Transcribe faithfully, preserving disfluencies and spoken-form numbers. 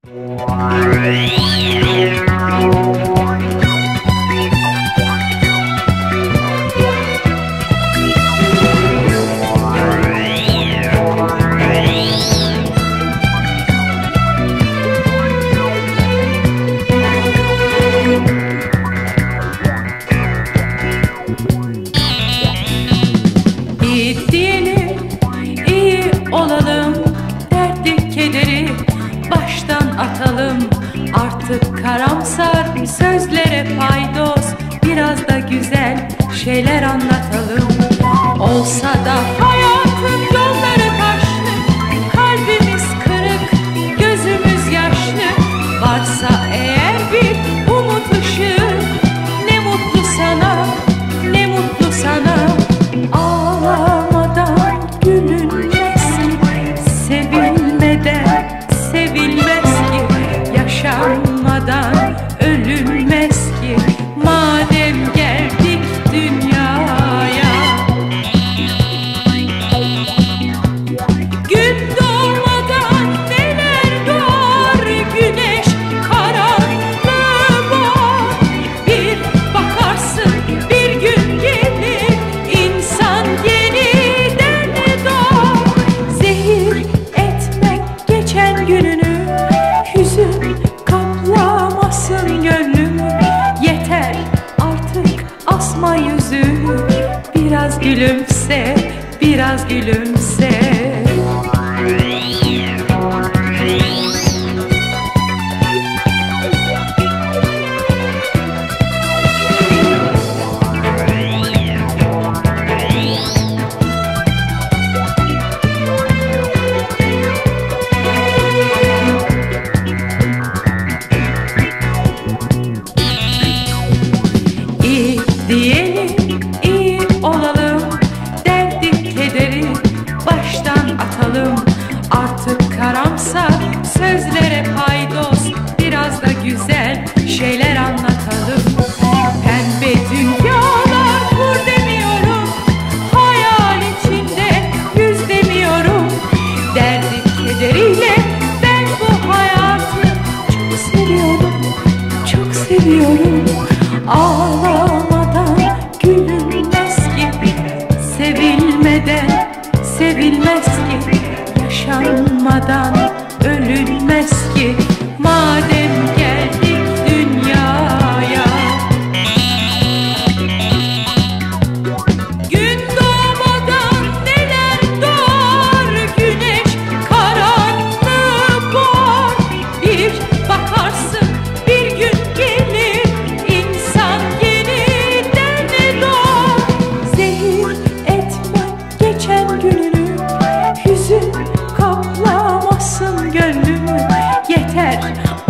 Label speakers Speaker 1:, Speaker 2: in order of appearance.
Speaker 1: İyi diyelim, iyi olalım, derdi kederi baştan atalım. Artık karamsar sözlere paydos, biraz da güzel şeyler anlatalım. Olsa da hayatın yolları taşlı, kalbimiz kırık, gözümüz yaşlı. Varsa eğer bir umut ışığı, ne mutlu sana, ne mutlu sana. Ağlamadan gülünmez ki, sevilmeden sevilmez ki, yaşanmadan ölünmez ki. Madem geldik dünyaya, gün doğmadan neler doğar, güneş karanlığı boğar. Bir bakarsın bir gün gelir, insan yeniden doğar. Zehir etmek geçen gününü, hüzün kaplamasın gönlümü. Yeter artık asma yüzünü, biraz gülümse, biraz gülümse. İyi diyelim, iyi olalım, derdi kederi baştan atalım. Artık karamsar sözlere paydos, biraz da güzel şeyler anlatalım. Pembe dünyalar kur demiyorum, hayal içinde yüz demiyorum. Derdi kederiyle ben bu hayatı çok seviyorum, çok seviyorum. Ağlamadan gülünmez ki, sevilmeden sevilmez ki, yaşanmadan ölünmez ki. Madem geldik dünyaya, gün doğmadan neler doğar, güneş karanlığı boğar. Bir bakarsın bir gün gelir, insan yeniden doğar. Zehir etme geçen gününü, hüzün kaplamasın gönlümü. Yeter